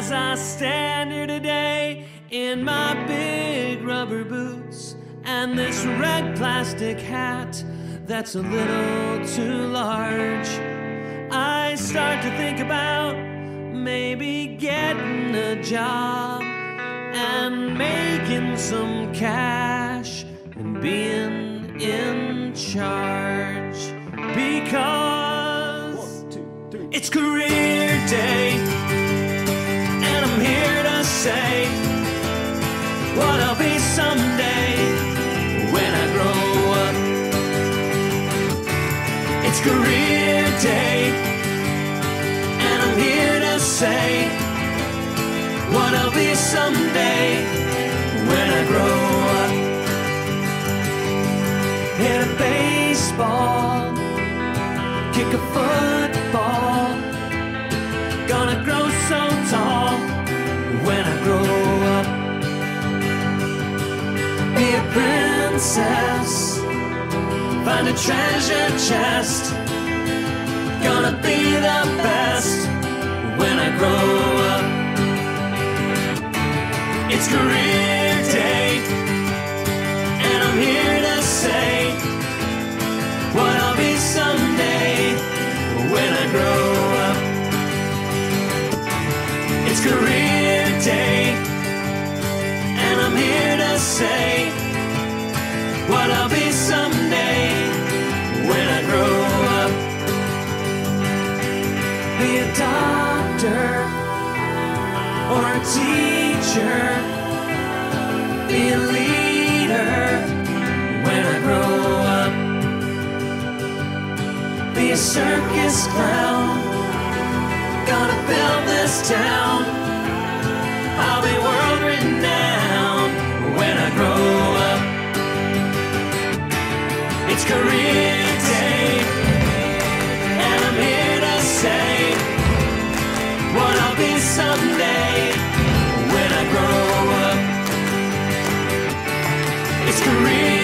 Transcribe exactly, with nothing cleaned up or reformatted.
as I stand here today in my big rubber boots and this red plastic hat that's a little too large, I start to think about maybe getting a job and making some cash and being in charge, because One, two, three. It's career day and I'm here to say what I'll be someday when I grow up. It's career day and I'm here to say what I'll be someday when I grow up. Hit a baseball, kick a football, gonna grow so tall when I grow up. Be a princess, find a treasure chest, gonna be the best when I grow up. It's career day and I'm here to say what I'll be someday when I grow up. It's career day and I'm here to say what I'll be someday when I grow up. Be a doctor or a teacher, be a leader when I grow up. Be a circus clown, gonna build this town. I'll be world renowned when I grow up. It's career day and I'm here to say what I'll be someday when I grow up. It's career